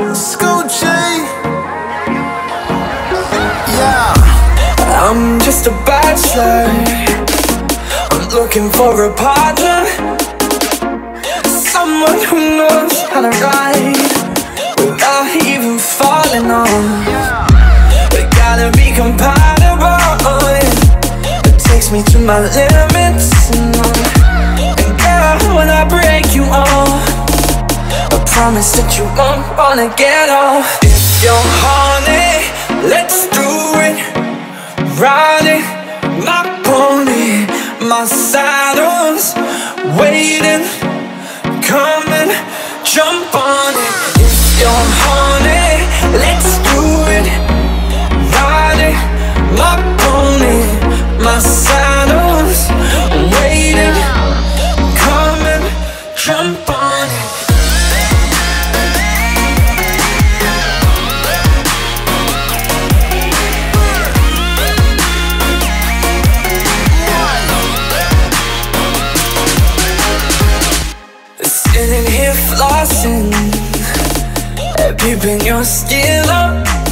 Scoochie. Yeah. I'm just a bachelor. I'm looking for a partner, someone who knows how to ride without even falling on. We gotta be compatible. It takes me to my limits. And girl, when I break you off, I promise that you won't wanna get off. If you're horny, let's do it. Ride it, my pony, my saddle's waiting. Come and jump on it. If you're horny, let's do it. Ride it, my pony, my saddle's waiting. Come and jump on it. Sitting here flossing, peeping your steelo.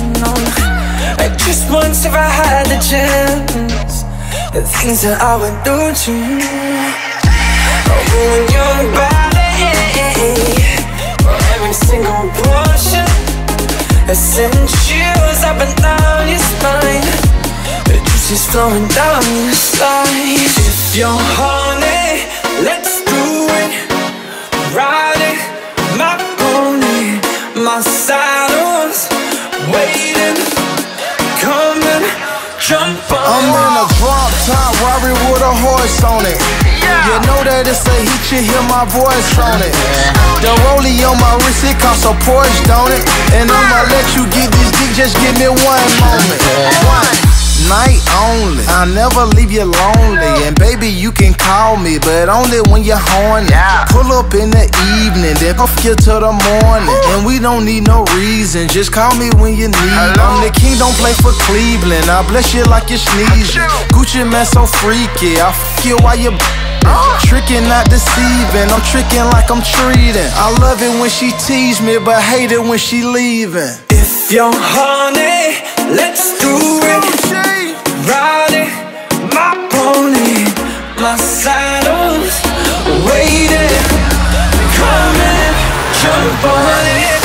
Just once if I had the chance, the things that I would do to you. You and your body, every single portion, send chills up and down your spine. The juice is flowing down your side. If you're horny, let's do it. Ride it, my pony, my saddle's waiting. Come and jump on. I'm in a drop top Rari with a horse on it. You know that it's a heat, you hear my voice on it. The rollie on my wrist, it costs a Porsche, don't it? And I'ma let you get this dick, just give me one moment. One night only, I'll never leave you lonely. And baby, you can call me, but only when you're horny. Pull up in the evening, then off you till the morning. And we don't need no reason, just call me when you need. I'm the king, don't play for Cleveland. I bless you like you're sneezing. Gucci man so freaky, I f you while you tricking, not deceiving. I'm tricking like I'm treating. I love it when she tease me, but hate it when she leaving. If you're horny, let's do it. Ride it, my pony, my saddle's waiting. Come and jump on it.